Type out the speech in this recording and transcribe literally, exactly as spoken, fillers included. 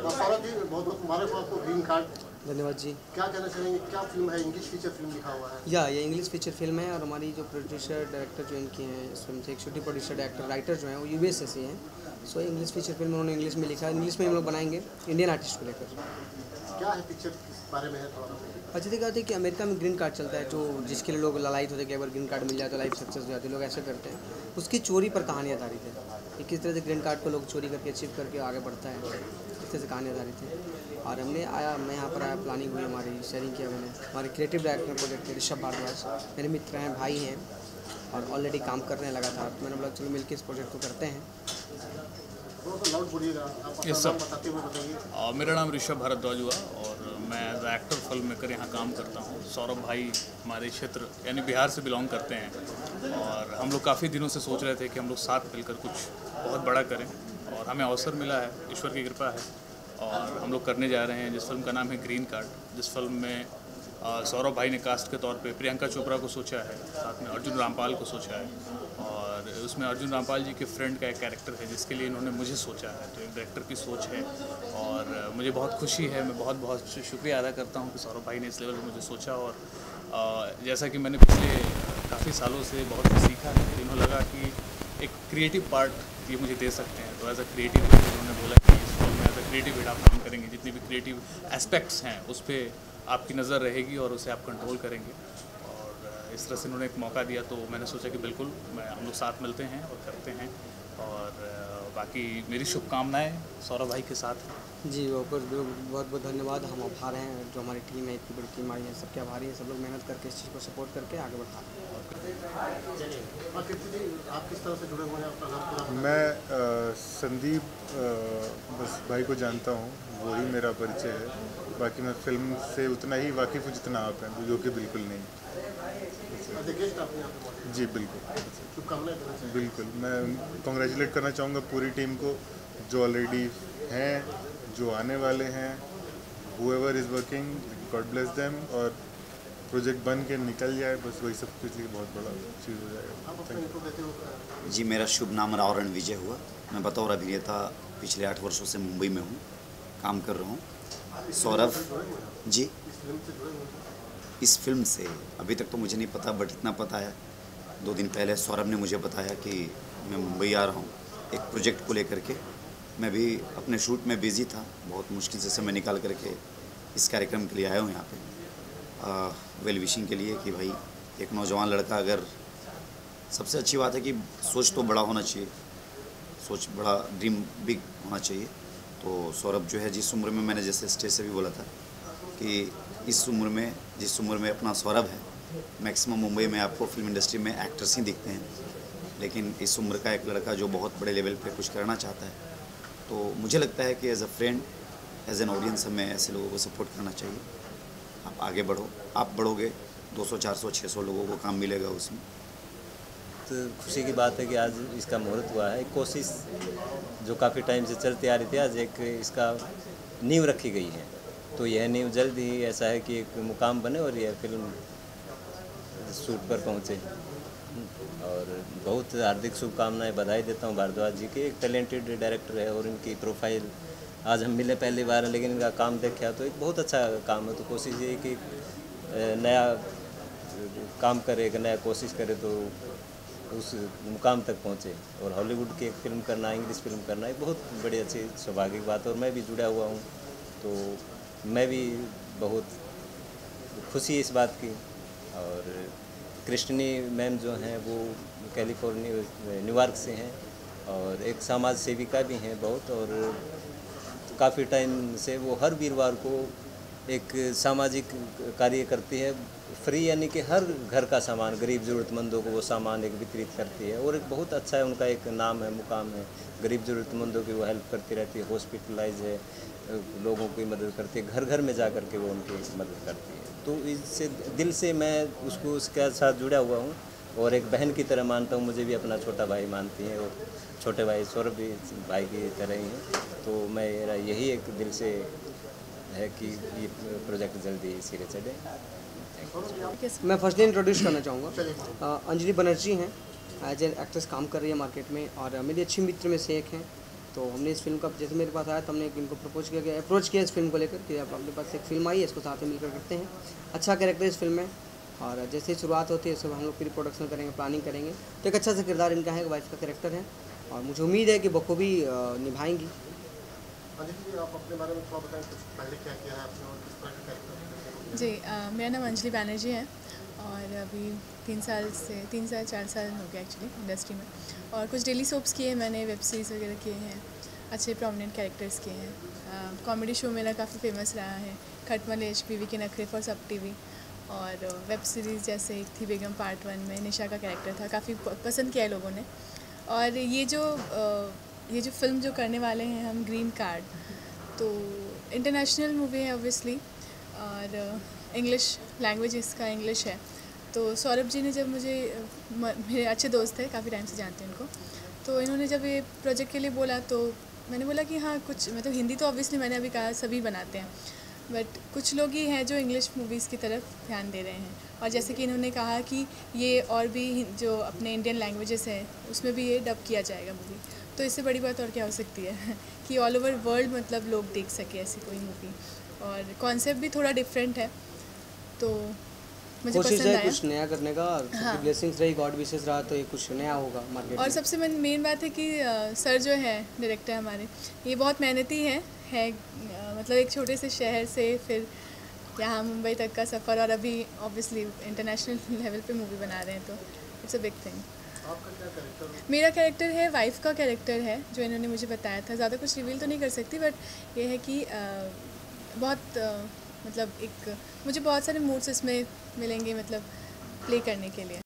सौरभ जी, बहुत बहुत मुबारक हो आपको ग्रीन कार्ड। धन्यवाद जी। क्या कहना चाहेंगे, क्या फिल्म है? इंग्लिश फीचर फिल्म लिखा हुआ है। या ये इंग्लिश फीचर फिल्म है और हमारी जो प्रोड्यूसर डायरेक्टर जो इनके हैं इस फिल्म से एक्सिक्यूटिव प्रोड्यूसर डायरेक्टर राइटर जो हैं वो यूएस से हैं। सो इंग्लिश फीचर फिल्म उन्होंने इंग्लिश में लिखा है, इंग्लिश में हम लोग बनाएंगे इंडियन आर्टिस्ट को लेकर। क्या है पिक्चर, किस बारे में है थोड़ा? अच्छी दिक्कत है कि अमेरिका में ग्रीन कार्ड चलता है, जो जिसके लिए लोग ललायत होते हैं कि अगर ग्रीन कार्ड मिल जाए तो लाइफ सक्सेस हो जाती है, लोग ऐसे करते हैं। उसकी चोरी पर कहानी आधारित है कि किस तरह से ग्रीन कार्ड को लोग चोरी करके अचीव करके आगे बढ़ता है, इस तरह से कहानी आधारित है। और हमने आया मैं यहाँ पर आया, प्लानिंग हुई, हमारी शेयरिंग किया मैंने। हमारे क्रिएटिव डायरेक्टर प्रोजेक्ट के ऋषभ भारद्वाज मेरे मित्र हैं, भाई हैं और ऑलरेडी काम कर रहे हैं लगातार। मैंने बोला चलो मिलकर इस प्रोजेक्ट को करते हैं। यस सर, मेरा नाम ऋषभ भारद्वाज हुआ और मैं एज एक्टर फिल्म मेकर यहाँ काम करता हूँ। सौरभ भाई हमारे क्षेत्र यानी बिहार से बिलोंग करते हैं और हम लोग काफ़ी दिनों से सोच रहे थे कि हम लोग साथ मिलकर कुछ बहुत बड़ा करें और हमें अवसर मिला है, ईश्वर की कृपा है। और हम लोग करने जा रहे हैं जिस फिल्म का नाम है ग्रीन कार्ड, जिस फिल्म में सौरभ भाई ने कास्ट के तौर पे प्रियंका चोपड़ा को सोचा है, साथ में अर्जुन रामपाल को सोचा है और उसमें अर्जुन रामपाल जी के फ्रेंड का एक कैरेक्टर है जिसके लिए इन्होंने मुझे सोचा है। तो एक डायरेक्टर की सोच है और मुझे बहुत खुशी है, मैं बहुत बहुत शुक्रिया अदा करता हूँ कि सौरभ भाई ने इस लेवल पर मुझे सोचा। और जैसा कि मैंने पिछले काफ़ी सालों से बहुत कुछ सीखा है, तो इन्होंने लगा कि एक क्रिएटिव पार्ट ये मुझे दे सकते हैं। तो एज अ क्रिएटिव उन्होंने बोला कि इस फिल्म में एज अ क्रिएटिव हेड आप काम करेंगे, जितने भी क्रिएटिव एस्पेक्ट्स हैं उस पर आपकी नज़र रहेगी और उसे आप कंट्रोल करेंगे। और इस तरह से उन्होंने एक मौका दिया तो मैंने सोचा कि बिल्कुल मैं हम लोग साथ मिलते हैं और करते हैं। और बाकी मेरी शुभकामनाएं सौरभ भाई के साथ हैं। जी बहुत बहुत बहुत धन्यवाद। हम आभार हैं, जो हमारी टीम है, इतनी बड़ी टीम आई है, सबके आभारी हैं। सब लोग मेहनत करके इस चीज़ को सपोर्ट करके आगे बढ़ा रहे हैं। आप किस तरह से जुड़े हुए हैं अपना नाम? मैं आ, संदीप बस भाई को जानता हूँ, वही मेरा परिचय है। बाकी मैं फिल्म से उतना ही वाकिफ़ हूँ जितना आप हैं, जो कि बिल्कुल नहीं। जी बिल्कुल शुभकामनाएं। बिल्कुल, मैं कॉन्ग्रेचुलेट करना चाहूँगा पूरी टीम को, जो ऑलरेडी हैं, जो आने वाले हैं। Whoever is working, God bless them. और प्रोजेक्ट बन के निकल जाए, बस वही सब कुछ बहुत बड़ा चीज़ हो जाएगा। जी मेरा शुभ नाम रावरण विजय हुआ। मैं बतौर अभिनेता पिछले आठ वर्षों से मुंबई में हूँ, काम कर रहा हूँ। सौरभ जी इस फिल्म से अभी तक तो मुझे नहीं पता, बट इतना पता है दो दिन पहले सौरभ ने मुझे बताया कि मैं मुंबई आ रहा हूँ एक प्रोजेक्ट को लेकर के। मैं भी अपने शूट में बिज़ी था, बहुत मुश्किल से समय निकाल करके इस कार्यक्रम के लिए आया हूँ यहाँ पे वेल विशिंग के लिए कि भाई एक नौजवान लड़का, अगर सबसे अच्छी बात है कि सोच तो बड़ा होना चाहिए, सोच बड़ा, ड्रीम बिग होना चाहिए। तो सौरभ जो है, जिस उम्र में, मैंने जैसे स्टेज से भी बोला था कि इस उम्र में, जिस उम्र में अपना सौरभ है, मैक्सिमम मुंबई में आपको फिल्म इंडस्ट्री में एक्टर्स ही दिखते हैं, लेकिन इस उम्र का एक लड़का जो बहुत बड़े लेवल पे कुछ करना चाहता है, तो मुझे लगता है कि as a friend, as an audience हमें ऐसे लोगों को सपोर्ट करना चाहिए। आप आगे बढ़ो, आप बढ़ोगे दो सौ, चार सौ, छह सौ लोगों को काम मिलेगा उसमें। तो खुशी की बात है कि आज इसका मुहूर्त हुआ है। कोशिश जो काफ़ी टाइम से चलती आ रही थी, आज एक इसका नींव रखी गई है। तो यह नींव जल्द ही ऐसा है कि एक मुकाम बने और यह फिल्म शूट पर पहुँचे। और बहुत हार्दिक शुभकामनाएं, बधाई देता हूं भारद्वाज जी के। एक टैलेंटेड डायरेक्टर है और इनकी प्रोफाइल, आज हम मिले पहली बार, लेकिन इनका काम देखा तो एक बहुत अच्छा काम है। तो कोशिश ये कि नया काम करे, एक नया कोशिश करे तो उस मुकाम तक पहुँचे। और हॉलीवुड की एक फिल्म करना, इंग्लिश फिल्म करना एक बहुत बड़ी अच्छी सौभाग्य की बात है। और मैं भी जुड़ा हुआ हूँ, तो मैं भी बहुत खुशी इस बात की। और कृष्णी मैम जो हैं वो कैलिफोर्निया, न्यूयॉर्क से हैं और एक समाज सेविका भी हैं बहुत। और काफ़ी टाइम से वो हर वीरवार को एक सामाजिक कार्य करती है, फ्री, यानी कि हर घर का सामान, गरीब ज़रूरतमंदों को वो सामान एक वितरित करती है। और एक बहुत अच्छा है, उनका एक नाम है, मुकाम है, गरीब ज़रूरतमंदों की वो हेल्प करती रहती है, हॉस्पिटलाइज है, लोगों की मदद करती है, घर घर में जा कर के वो उनकी मदद करती है। तो इससे दिल से मैं उसको उसके साथ जुड़ा हुआ हूँ और एक बहन की तरह मानता हूँ। मुझे भी अपना छोटा भाई मानती हैं और छोटे भाई सौरभ भी भाई की तरह ही हैं। तो मेरा यही एक दिल से है कि ये प्रोजेक्ट जल्दी सिरे चढ़े। मैं फर्स्ट इंट्रोड्यूस करना चाहूँगा, अंजलि बनर्जी हैं, एज एन एक्ट्रेस काम कर रही है मार्केट में और मेरी अच्छी मित्र में से एक हैं। तो हमने इस फिल्म का जैसे मेरे पास आया तो हमने इनको प्रपोज किया गया अप्रोच किया इस फिल्म को लेकर कि आप अपने पास एक फिल्म आई है, इसको साथ में मिलकर करते हैं। अच्छा कैरेक्टर इस फिल्म में, और जैसे ही शुरुआत होती है सब हम लोग प्री प्रोडक्शन करेंगे, प्लानिंग करेंगे। तो एक अच्छा सा किरदार इनका है, वाइफ का कैरेक्टर है, और मुझे उम्मीद है कि बखूबी निभाएंगी। अंजलि जी, आप अपने बारे में थोड़ा बताएं, कुछ पहले क्या किया है आपने और किस तरह का कैरेक्टर? जी, आ, मेरा नाम अंजलि बैनर्जी है और अभी तीन साल से तीन साल चार साल हो गया एक्चुअली इंडस्ट्री में, और कुछ डेली सोप्स किए हैं मैंने, वेब सीरीज़ वगैरह किए हैं, अच्छे प्रोमिनेंट कैरेक्टर्स किए हैं। कॉमेडी शो मेरा काफ़ी फेमस रहा है, खटमलेश, बीवी के नखरे फॉर सब टीवी, और वेब सीरीज़ जैसे एक थी बेगम पार्ट वन में निशा का कैरेक्टर था, काफ़ी पसंद किया है लोगों ने। और ये जो ये जो फिल्म जो करने वाले हैं हम, ग्रीन कार्ड, तो इंटरनेशनल मूवी है ऑब्वियसली, और इंग्लिश लैंग्वेज इसका इंग्लिश है। तो सौरभ जी ने जब मुझे, मेरे अच्छे दोस्त थे, काफ़ी टाइम से जानते हैं उनको, तो इन्होंने जब ये प्रोजेक्ट के लिए बोला तो मैंने बोला कि हाँ कुछ, मतलब हिंदी तो ऑब्वियसली मैंने अभी कहा सभी बनाते हैं, बट कुछ लोग ही हैं जो इंग्लिश मूवीज़ की तरफ ध्यान दे रहे हैं। और जैसे कि इन्होंने कहा कि ये और भी जो अपने इंडियन लैंग्वेजेस हैं उसमें भी ये डब किया जाएगा मूवी, तो इससे बड़ी बात और क्या हो सकती है कि ऑल ओवर वर्ल्ड मतलब लोग देख सके ऐसी कोई मूवी। और कॉन्सेप्ट भी थोड़ा डिफरेंट है, तो मुझे कोशिश पसंद है आया। कुछ नया करने का, हाँ। ब्लेसिंग्स रही, गॉड विशेस रहा, तो ये कुछ नया होगा मार्केट और में। सबसे मेन बात है कि आ, सर जो है डायरेक्टर हमारे, ये बहुत मेहनती हैं, है, आ, मतलब एक छोटे से शहर से फिर यहाँ मुंबई तक का सफ़र, और अभी ऑब्वियसली इंटरनेशनल लेवल पे मूवी बना रहे हैं, तो इट्स अ बिग थिंग। आपका क्या कैरेक्टर है? मेरा कैरेक्टर है, वाइफ का कैरेक्टर है, जो इन्होंने मुझे बताया था। ज़्यादा कुछ रिवील तो नहीं कर सकती, बट ये है कि आ, बहुत आ, मतलब एक मुझे बहुत सारे मूड्स इसमें मिलेंगे मतलब प्ले करने के लिए।